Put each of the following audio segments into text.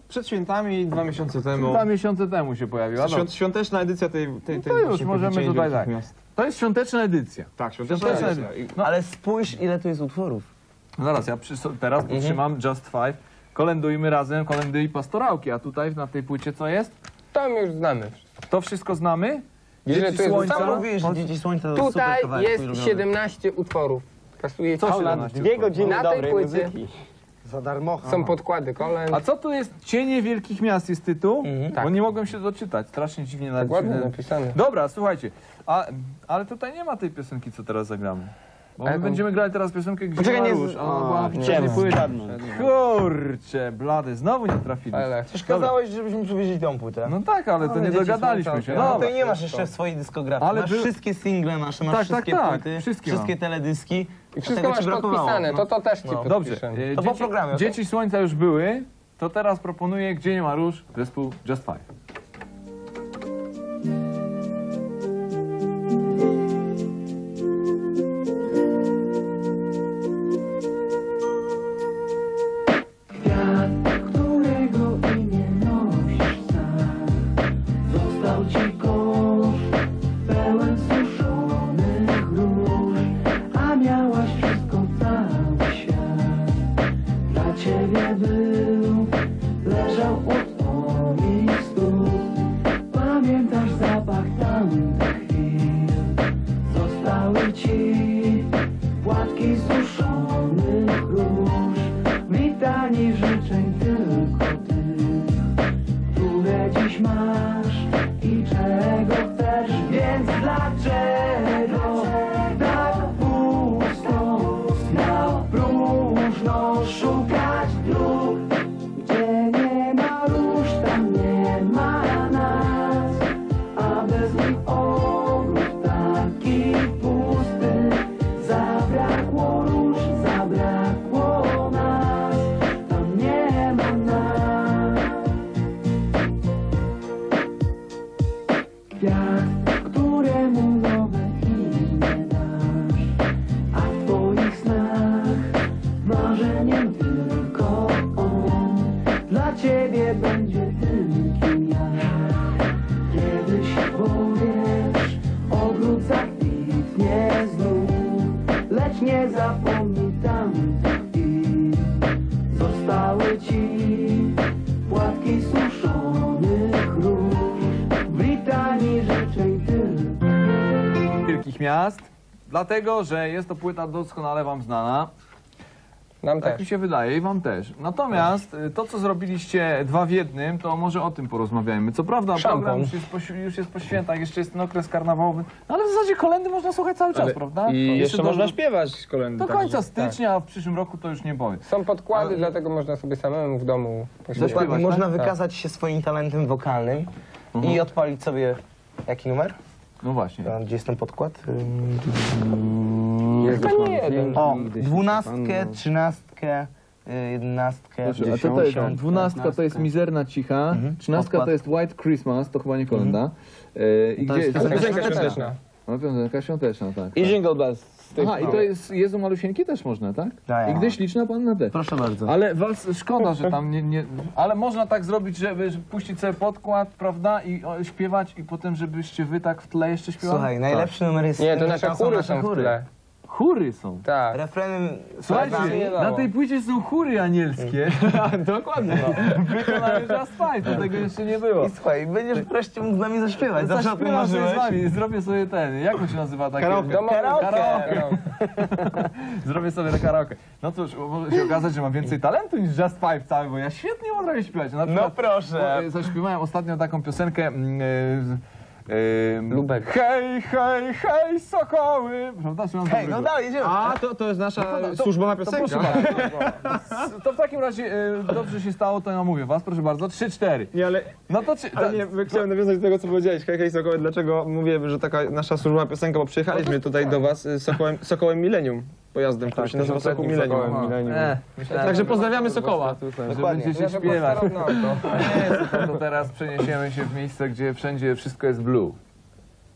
przed świętami 2 miesiące temu. 2 miesiące temu się pojawiła. Świąteczna edycja tej to już możemy tutaj tak. To jest świąteczna edycja. Tak, świąteczna edycja. No, ale spójrz, ile tu jest utworów. No zaraz, ja teraz przytrzymam Just Five. Kolędujmy razem, kolendy i pastorałki. A tutaj na tej płycie co jest? To my już znamy. To wszystko znamy? Dzieci Słońca. Sam mówisz, że Dzieci Słońca to tutaj super kawałek, jest 17 utworów. Kasuje Co na 17 2 godziny Na tej dobrej płycie muzyki. Za darmo. są podkłady kolęd. A co tu jest? Cienie Wielkich Miast jest tytuł? Bo Tak. nie mogłem się doczytać. Strasznie dziwnie Tak ładnie napisane. napisane. Dobra, słuchajcie. Ale tutaj nie ma tej piosenki, co teraz zagramy. Bo my jaką? będziemy grali teraz piosenkę, gdzie Poczekaj, ma nie róż. A ona była nie. wcześniej płyta. Zgadnę. Kurczę, blady, znowu nie trafili. Ale Kazałeś, żebyśmy przywieźli tą płytę. No tak, ale to nie Dzieci dogadaliśmy Słońca, się. No Dobra. to nie masz jeszcze w swojej dyskografii. Ale Masz był- wszystkie single nasze, masz Tak, wszystkie tak, płyty, wszystkie wszystkie teledyski. i wszystko Tego ci masz brakowało. podpisane, to też ci No. Dobrze, podpiszę. To po programie, okej? Dzieci Słońca już były, to teraz proponuję Gdzie nie ma róż, zespół Just Five. Którego imię nosisz sam, został ci kosz pełen suszonych róż, a miałaś wszystko, cały świat dla ciebie był, leżał u twoich stóp. Pamiętasz zapach tamtych chwil, zostały ci płatki suszonych róż, litanii życzeń tylko tych, które dziś masz i czego chcesz, więc dlaczego tak pusto, na próżno szukać dróg, gdzie nie ma róż, tam nie ma nas, a bez nich ogród taki pusty, zabrakło róż, zabrakło nas, tam nie ma nas. Kwiat, któremu nowe imię dasz, a w twoich snach marzeniem tylko on, dla ciebie będzie tym, kim ja. Kiedyś powiesz, ogród zakwitnie znów, lecz nie zapomnij tamtych chwil. Zostały ci płatki suszonych róż, w litanii życzeń tylko. Wielkich Miast, dlatego, że jest to płyta doskonale wam znana. Nam Tak mi też. się wydaje i wam też. Natomiast to, co zrobiliście 2 w 1, to może o tym porozmawiajmy. Co prawda program już jest po świętach, jeszcze jest ten okres karnawałowy, no ale w zasadzie kolędy można słuchać cały czas, prawda? I jeszcze do- można śpiewać kolędy. Do także- końca stycznia, a w przyszłym roku to już nie powiem. Są podkłady, dlatego można sobie samemu w domu pośpiewać. Dokładnie, tak? można wykazać się swoim talentem wokalnym i odpalić sobie... Jaki numer? No właśnie. Gdzie jest ten podkład? Chyba nie jeden. O, 12, 13, 11, A co to jest? 10. 12 to jest Mizerna Cicha, 13 to Podkład. jest White Christmas, to chyba nie kolenda. I gdzie jest? piosenka Piosenka świąteczna. świąteczna. No piosenka świąteczna, tak. I Jingle Bells. Aha, i to jest Jezu Malusieńki też można, tak? Tak. I Gdy śliczna panna też. Proszę bardzo. Ale szkoda, że tam nie... Ale można tak zrobić, żeby puścić sobie podkład, prawda? I śpiewać i potem, żebyście wy tak w tle jeszcze śpiewali? Słuchaj, najlepszy numer jest... Nie, to ten, że nasze tam chóry są w tle. Chóry są. Tak. Refrenem... Słuchajcie, nie na dało. tej płycie są chóry anielskie. Dokładnie. Wykonane Just Five, to tego jeszcze nie było. I słuchaj, będziesz wreszcie mógł z nami zaśpiewać. Zawsze o tym Zaśpiewam sobie z marzyłeś. wami, zrobię sobie ten, jak on się nazywa taki? Karaoke. Zrobię sobie karaoke. No cóż, może się okazać, że mam więcej talentu niż Just Five cały, bo ja świetnie potrafię śpiewać. Na No przykład, proszę. zaśpiewałem ostatnio taką piosenkę Lubek. Hej, hej, hej, sokoły! Prawda? Czy mam Hej, dobrego? no dalej, idziemy. A, to jest nasza służbowa piosenka. To w takim razie dobrze się stało, to ja mówię was, proszę bardzo, 3-4. Nie, ale... No to Ale nie, chciałem nawiązać do tego, co powiedziałeś. Hej, hej, Sokoły, dlaczego mówię, że taka nasza służbowa piosenka, bo przyjechaliśmy tutaj do was z Sokołem Millennium, pojazdem, który się nazywa Sokół Millennium. Także pozdrawiamy Sokoła. że Dokładnie. będziecie śpiewać. Nie, to teraz przeniesiemy się w miejsce, gdzie wszędzie wszystko jest blue.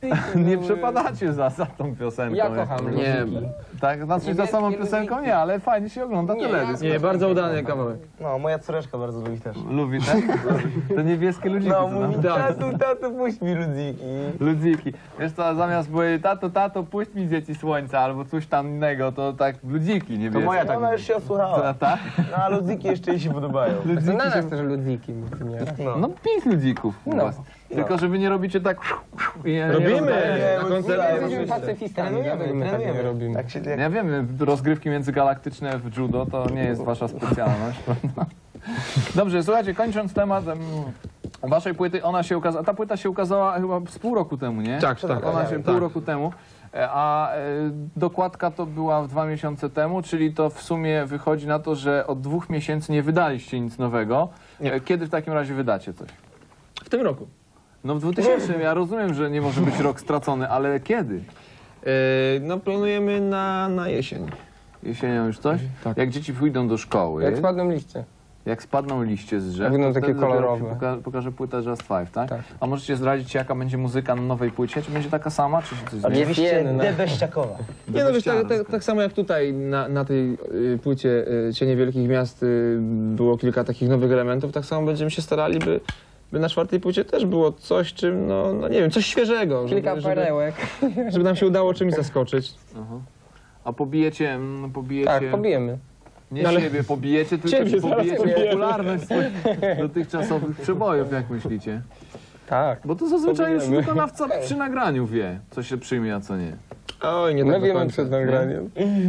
Nie przepadacie za tą piosenką. Ja kocham Nie, Tak, znaczy za samą piosenką nie, ale fajnie się ogląda teledysk. nie, bardzo udany kawałek. No, moja córeczka bardzo lubi też. Lubi, tak? Te niebieskie ludziki. No, co mówi, tam? tato, puść mi ludziki. Ludziki. Wiesz co, zamiast powiedzieć, tato, puść mi dzieci słońca albo coś tam innego, to tak ludziki niebieskie. To moja tak. Ona już się osłuchała. Tak? No, a ludziki jeszcze jej się podobają. To na nas też ludziki, nie? No 5 ludzików. No. Tylko, że wy nie robicie tak... i nie Robimy! rozdajecie. Na My koncercie jesteśmy pacyfistami, dlatego my tak nie robimy. Tak się, Ja wiem, rozgrywki międzygalaktyczne w judo to nie jest wasza specjalność, prawda? Dobrze, słuchajcie, kończąc temat waszej płyty, ona się ukazała, ta płyta się ukazała chyba z pół roku temu, nie? Tak, tak. Ona się pół roku temu, a dokładka to była 2 miesiące temu, czyli to w sumie wychodzi na to, że od 2 miesięcy nie wydaliście nic nowego. Nie. Kiedy w takim razie wydacie coś? W tym roku. No w 2000, ja rozumiem, że nie może być rok stracony, ale kiedy? No planujemy na jesień. Jesienią już coś? Tak. Jak dzieci pójdą do szkoły, Jak spadną liście. jak spadną liście z drzew, Jak będą to takie wtedy dopiero kolorowe. się pokaże płyta Just Five, tak? Tak. A możecie zdradzić, jaka będzie muzyka na nowej płycie? Czy będzie taka sama, czy się coś zmieni? Oczywiście no. debeściakowa. Nie no wiesz, tak samo jak tutaj na tej płycie Cienie Wielkich Miast było kilka takich nowych elementów, tak samo będziemy się starali, by na 4. płycie też było coś, czym, no nie wiem, coś świeżego. Kilka perełek. Żeby nam się udało czymś zaskoczyć. Aha. A pobijecie, Tak, pobijemy. nie ale- siebie pobijecie, tylko Ciebie czy zaraz pobijecie pobijemy. popularność swoich dotychczasowych przebojów, jak myślicie? Tak. Bo to zazwyczaj już Pobijemy. wykonawca przy nagraniu wie, co się przyjmie, a co nie. Oj, nie My tak do wiemy końca. przed nagraniem.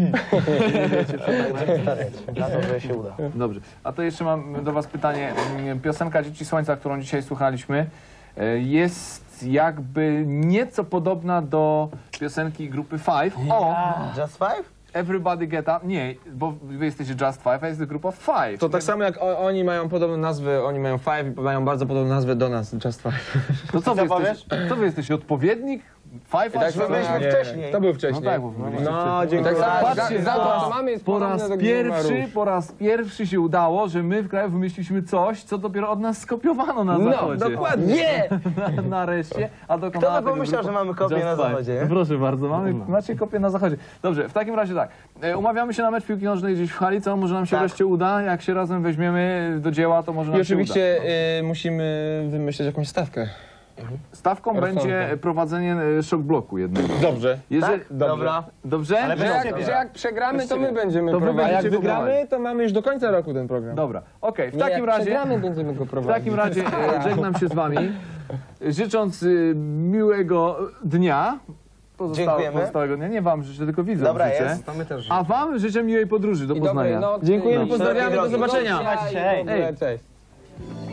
Na to, że się uda. Dobrze, a to jeszcze mam do was pytanie. Piosenka Dzieci Słońca, którą dzisiaj słuchaliśmy, jest jakby nieco podobna do piosenki grupy Five. O, Just Five? Everybody Get Up. Nie, bo wy jesteście Just Five, a jest grupa Five. To tak samo jak oni mają podobną nazwę, oni mają Five i mają bardzo podobną nazwę do nas, Just Five. To co Co wy jesteście odpowiednik? Five? Tak, my byliśmy Nie. wcześniej. To był No wcześniej. tak, bo wy byliście No, wcześniej. dziękuję. Patrzcie, za to, co mamy jest po podobne raz do pierwszy, Gilmaru. się udało, że my w kraju wymyśliliśmy coś, co dopiero od nas skopiowano na No, zachodzie. dokładnie. Nie! Nareszcie, a dokonała Kto by tego pomyślał, grupa że mamy kopię Just na Five. zachodzie, nie? Proszę bardzo, macie kopię na zachodzie. Dobrze, w takim razie tak, umawiamy się na mecz piłki nożnej gdzieś w hali, co? Może nam się Tak. wreszcie uda, jak się razem weźmiemy do dzieła, to może nam I się oczywiście musimy wymyśleć jakąś stawkę. uda. Stawką będzie prowadzenie shock bloku jednego. Dobrze. Jeżeli... Tak? Dobra. Dobrze? Ale Że jak przegramy, to my będziemy To wy A prowadzić. jak będziecie wygramy, to mamy już do końca roku ten program. Dobra, okej, w Nie, takim jak razie... przegramy, będziemy go W prowadzić. takim razie żegnam się z wami, życząc miłego dnia, Dziękujemy. pozostałego dnia. Nie wam życzę, tylko widzom Dobra życzę. jest. To my też. A wam życzę miłej podróży, do I Poznania. dobrej nocy. Dziękujemy, i- pozdrawiamy, do drogi. zobaczenia. Cześć. Ej. Cześć.